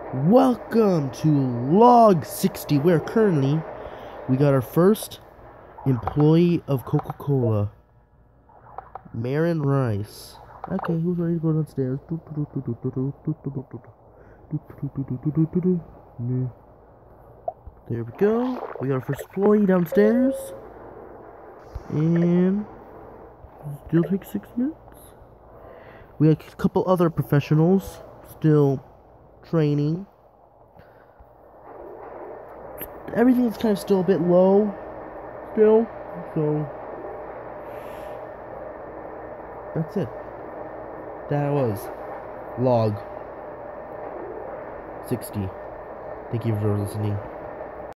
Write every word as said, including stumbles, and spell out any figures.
Welcome to log sixty, where currently we got our first employee of Coca-Cola, Marin Rice. Okay, who's ready to go downstairs? There we go. We got our first employee downstairs. And still takes six minutes. We have a couple other professionals still training. Everything's kind of still a bit low still, so that's it. That was log sixty. Thank you for listening.